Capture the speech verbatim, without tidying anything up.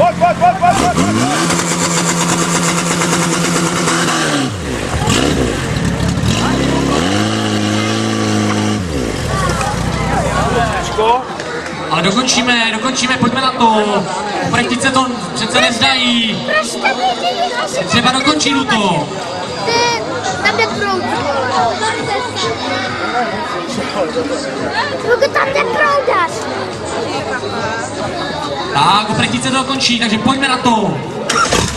pojď, pojď, pojď, pojď, pojď. Ale dokončíme, dokončíme, pojďme na to. Praktice to přece nezdají. Třeba dokončí to. Tam jde proud. Luka, tam jde proudař. Tak, praktice to dokončí, takže pojďme na to.